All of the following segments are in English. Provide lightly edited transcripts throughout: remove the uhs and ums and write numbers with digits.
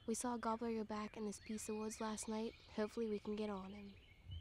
We saw Gobbler go back in this piece of woods last night. Hopefully we can get on him.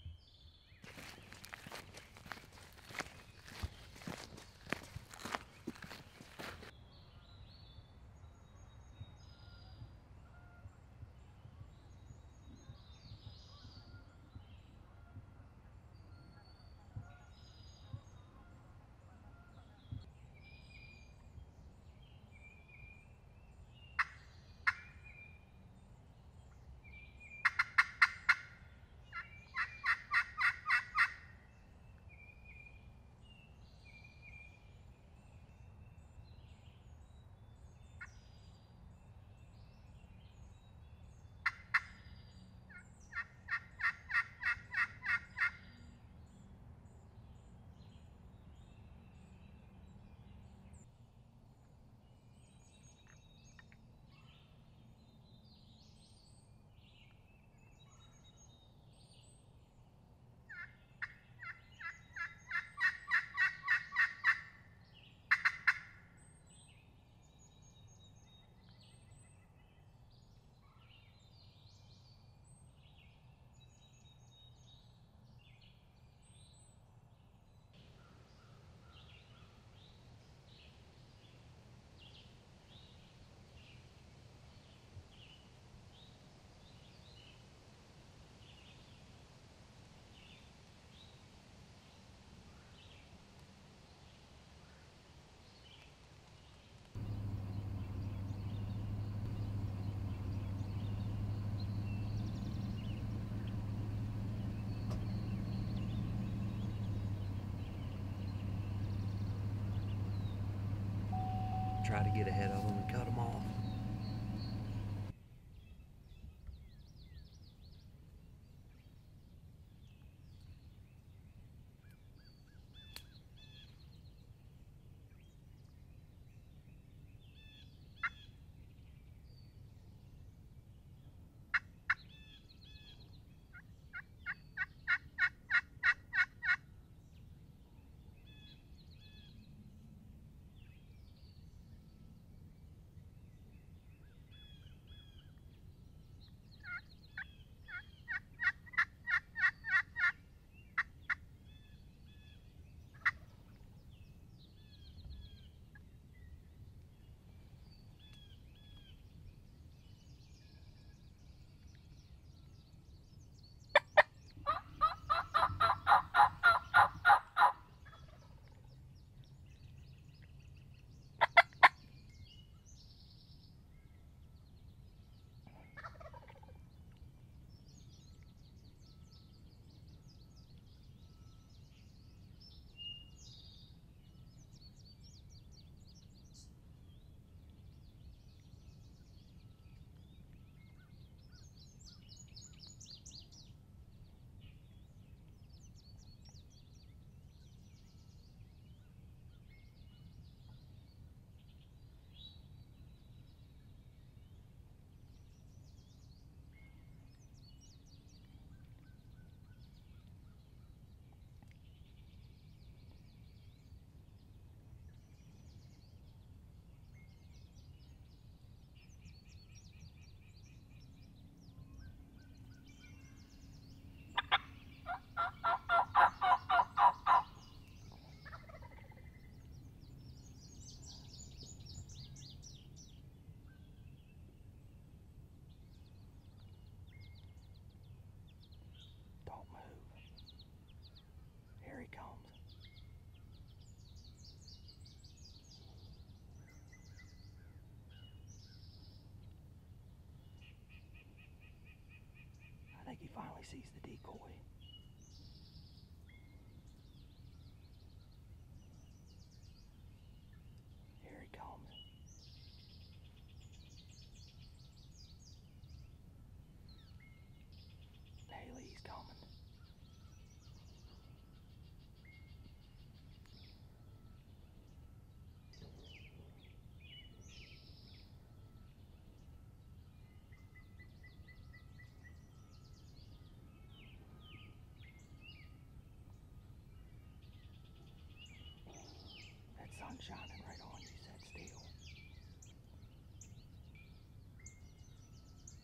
Try to get ahead of them and cut them off. Don't move. Here he comes. I think he finally sees the decoy. Here he comes. Haylee's coming. That sun's shining right on you, set still.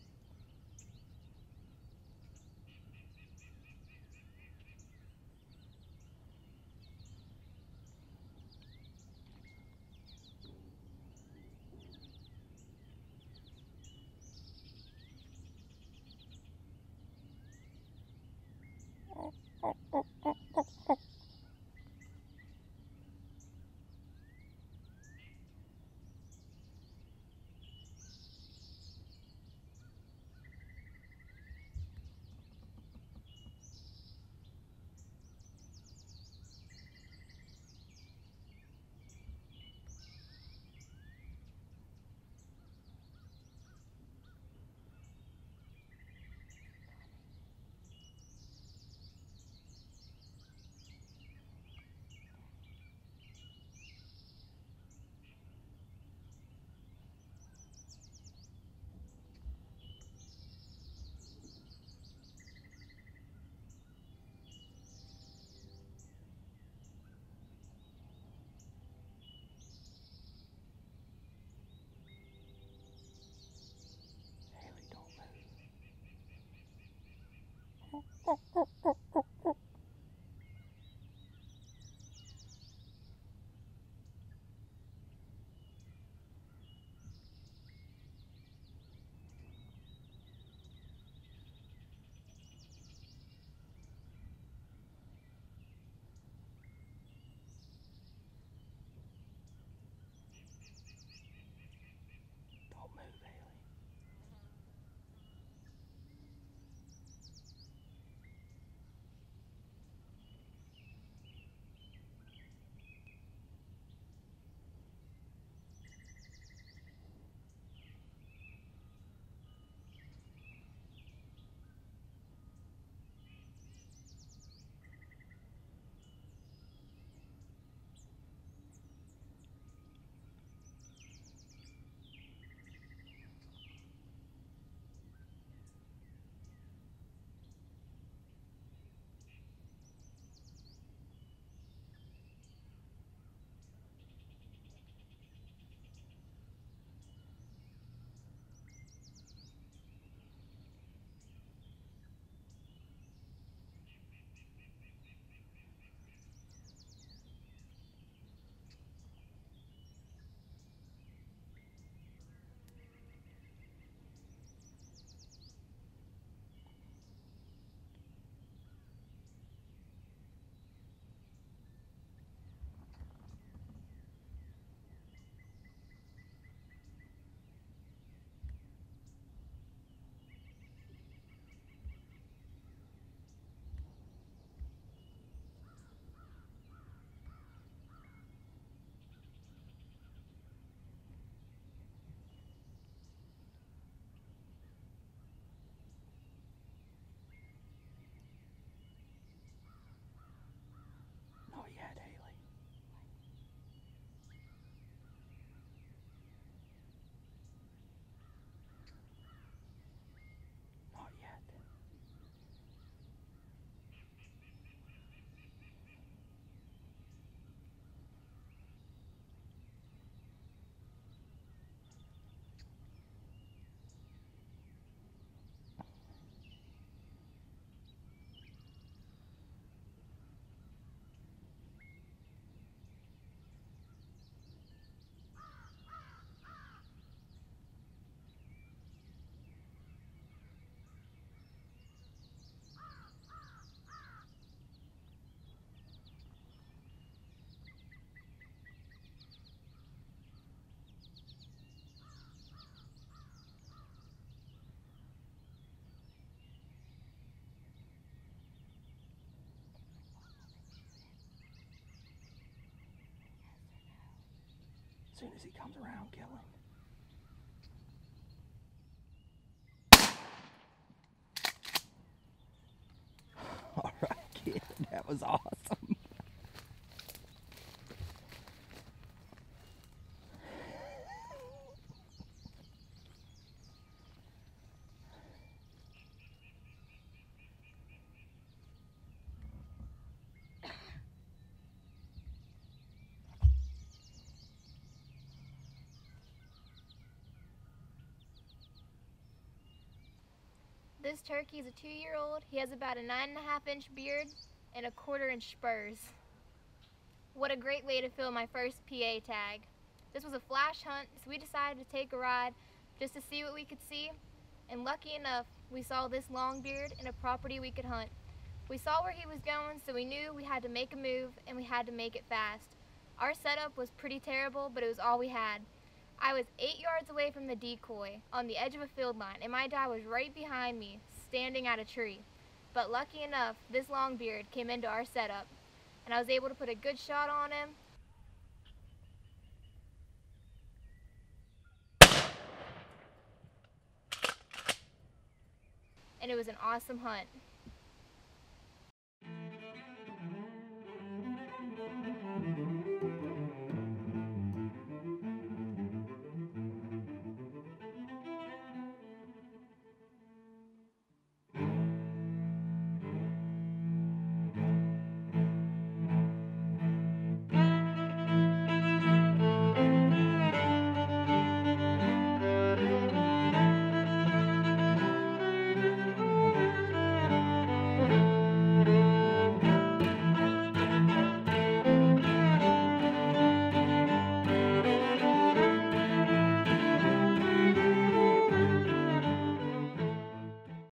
As soon as he comes around, kill him. All right, kid, that was awesome. This turkey is a 2-year-old. He has about a 9.5-inch beard and a 1/4-inch spurs. What a great way to fill my first PA tag. This was a flash hunt, so we decided to take a ride just to see what we could see. And lucky enough, we saw this longbeard in a property we could hunt. We saw where he was going, so we knew we had to make a move and we had to make it fast. Our setup was pretty terrible, but it was all we had. I was 8 yards away from the decoy on the edge of a field line, and my dad was right behind me, standing at a tree. But lucky enough, this longbeard came into our setup, and I was able to put a good shot on him. And it was an awesome hunt.